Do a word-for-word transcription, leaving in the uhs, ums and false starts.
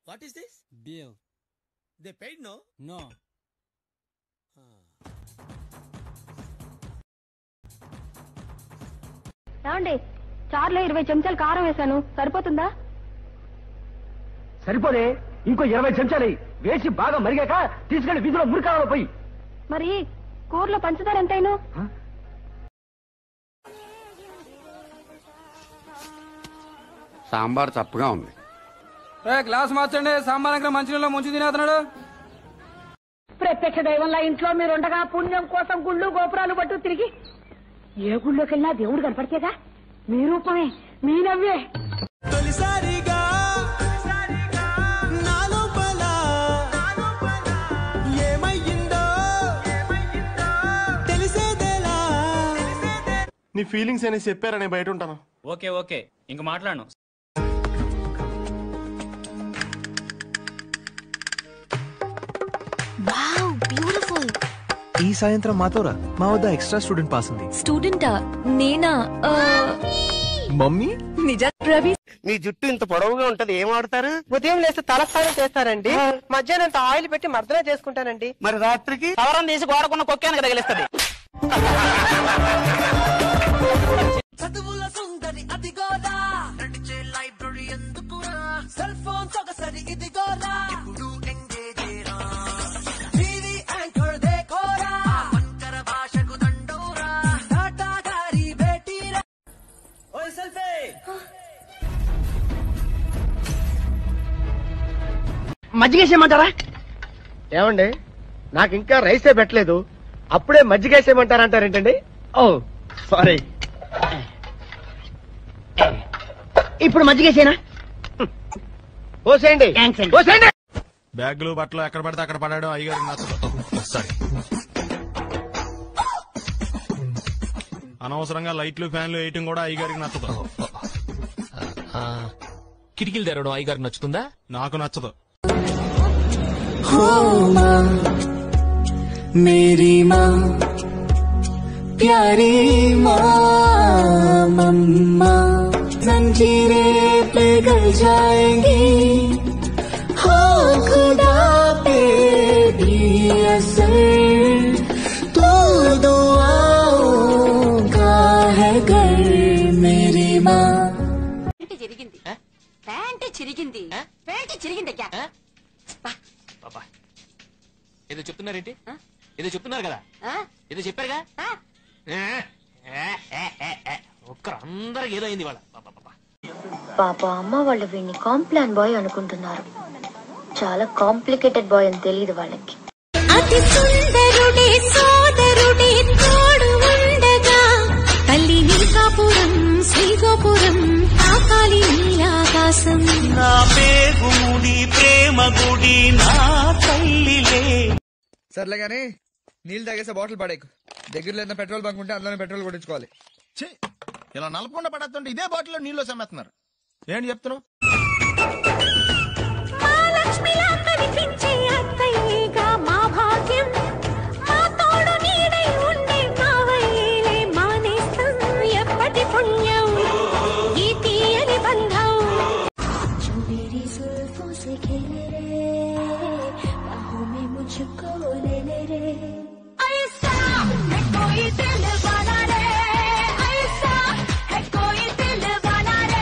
What is this? Bill. They paid, no? No. ఏమండి చార్లో ఇరవై చెంచాలు కారం వేశాను, సరిపోతుందా? సరిపోదే, ఇంకో ఇరవై చెంచాలు వేసి బాగా మరిగాక తీసుకెళ్లి వీధిలో మురికాలలో పోయి. మరి కూరలో పంచదార ఎంతైనా? సాంబార్ చప్పగా ఉంది. గ్లాస్ మార్చండి, సాంబార్ దగ్గర మంచినీళ్ళు ముంచి తినేస్తున్నాడు. ప్రత్యక్ష దైవంలా ఇంట్లో మీరుండగా పుణ్యం కోసం గుళ్ళు గోపురాలు పట్టు తిరిగి ఏ గుళ్ళోకి వెళ్ళినా దేవుడు కనపడితేగా మీ రూపమే, మీ నవ్వే. తొలిసారిగా ఏమయ్యిందో తెలిసేదేలా. నీ ఫీలింగ్స్ అని చెప్పారా? నేను బయట ఉంటాను. ఓకే ఓకే, ఇంక మాట్లాడను. Wow, beautiful. ఈ సాయంత్రం మాతోరా, మా వద్ద ఎక్స్ట్రా స్టూడెంట్ పాస్ ఉంది. స్టూడెంటా? నేనా? మమ్మీ నిజా? రవి, మీ జుట్టు ఇంత పొడవుగా ఉంటది, ఏం వాడతారు? ఉదయం లేస్తే తలస్నానం చేస్తారండి, మధ్యాహ్నం ఆయిల్ పెట్టి మర్దన చేసుకుంటానండి, మరి రాత్రికి సవరం తీసి గోడకున్న కొక్కానికి తగిలిస్తుంది. చదువుల సుందరి అదిగోరా, నడిచే లైబ్రరీ ఎందుకురా, సెల్ ఫోన్ సొగసరి ఇదిగోరా, ఇప్పుడు ఎంగేజ్ రా, టీవీ యాంకర్ దేకోరా, వంకర భాషకు దండోరా, టాటా గారి బేటీరా. ఓయ్ సెల్ఫీ, మజ్జిగేసేయమంటారా? ఏమండి, నాకు ఇంకా రైసే పెట్టలేదు, అప్పుడే మజ్జిగేసేయమంటారంటారేంటండి? ఓ సారీ. ఇప్పుడు మజ్జిగేసేనా? పోసేయండి, పోసేయండి. బ్యాగులు బట్టలు ఎక్కడ పడితే అక్కడ పడడం అయ్యగారు నచ్చదు. సారీ. అనవసరంగా లైట్లు ఫ్యాన్లు వేయటం కూడా అయ్యగారికి నచ్చదు. కిటికీలు తెరవడం అయ్యగారికి నచ్చుతుందా? నాకు నచ్చదు. मेरी माँ प्यारी माँ मम्मा जंजीरें पिघल जाएंगी, हो खुदा पे भी असर, तो दुआओं का है घर मेरी माँ. చిరిగింది ప్యాంట్ చిరిగింది ప్యాంట్ చిరిగింది. ఏదో చెప్తున్నారేంటి? ఏదో చెప్తున్నారు కదా, ఏదో చెప్పారుగా. ఒక్కరు అందరికి ఏదో అయింది వాళ్ళ. పాప అమ్మ వాళ్ళు వీడిని కాంప్లాన్ బాయ్ అనుకుంటున్నారు. చాలా కాంప్లికేటెడ్ బాయ్ అని తెలియదు వాళ్ళకి. అతి సుందరుడే సోదరుడే తోడు ఉండగా, తల్లి నీకాపురం శ్రీగోపురం ఆకాలి నీలాకాశం, నా పేగుముడి ప్రేమ గుడి నా తల్లిలే. సర్లే గానీ నీళ్ళు తాగేసే బాటిల్ పడేకు. దగ్గరలో ఏదైనా పెట్రోల్ బంక్ ఉంటే అందులోనే పెట్రోల్ కొట్టించుకోవాలి. ఇలా నలపకుండా పడేస్తుంటే ఇదే బాటిల్లో నీళ్ళు సమ్మేస్తున్నారు. ఏంటి చెప్తున్నావు? మా భాగ్యం మా తోడు నీడై ఉండే కావైలే మానేస్తాం ఎప్పటి పుణ్యం ఈ తీయని బంధం. మేరీ जुल्फों से खेले रे, बाहों में मुझको ले ले रे, ऐसा है कोई दिल वाला रे, ऐसा है कोई दिल वाला रे.